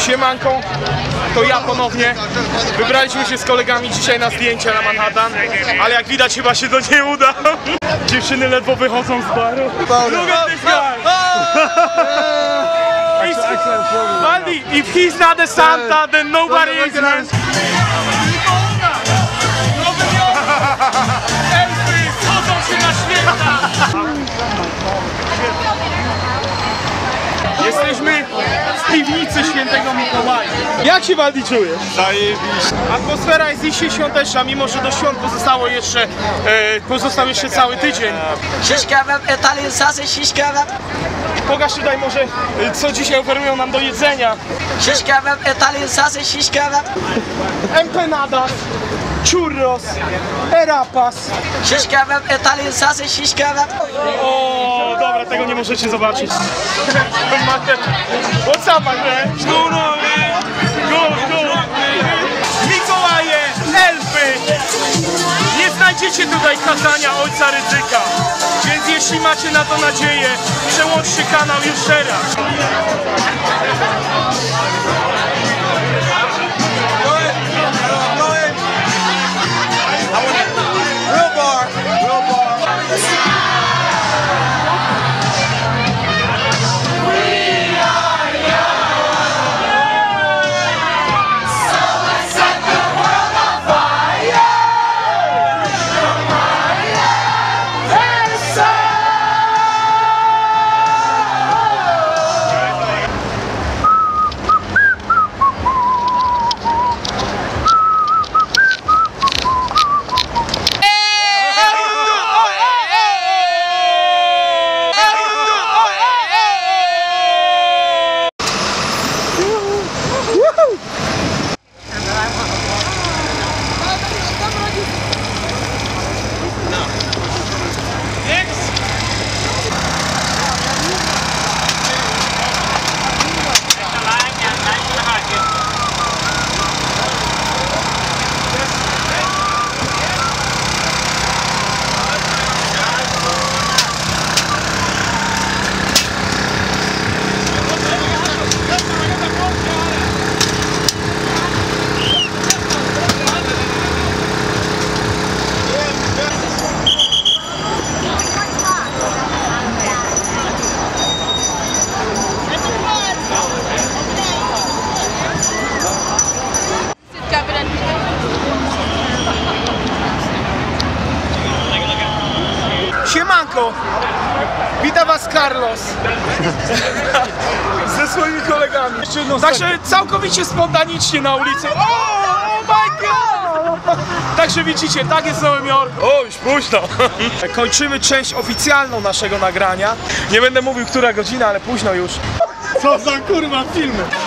Siemanko, to ja ponownie. Wybraliśmy się z kolegami dzisiaj na zdjęcia na Manhattan, ale jak widać chyba się to nie uda. Dziewczyny ledwo wychodzą z baru. Look at this guy! Baldi, if he's not a Santa, then nobody is. Elfy schodzą się na święta! Jesteśmy w piwnicy Świętego Mikołaja. Jak się, Waldi, czujesz? Zajebiście. Atmosfera jest dzisiaj świąteczna, mimo że do świąt pozostał jeszcze cały tydzień. Shish kebab, Italian sausage, shish kebab. Pokaż tutaj może, co dzisiaj oferują nam do jedzenia. Shish kebab, Italian sausage, shish kebab. Empanadas, churros, erapas. Shish kebab, Italian sausage, shish kebab. O, dobra, tego nie możecie zobaczyć. What's up, my friend? Good, man. Good. Mikołaje, elfy. Nie znajdziecie tutaj kazania ojca Rydzyka. Więc jeśli macie na to nadzieję, przełączcie kanał już teraz. Siemanko! Witam was Carlos ze swoimi kolegami. Także całkowicie spontanicznie na ulicy. Oh my god! Także widzicie, tak jest w Nowym Jorku. O, już późno. Kończymy część oficjalną naszego nagrania. Nie będę mówił, która godzina, ale późno już. Co za kurwa filmy.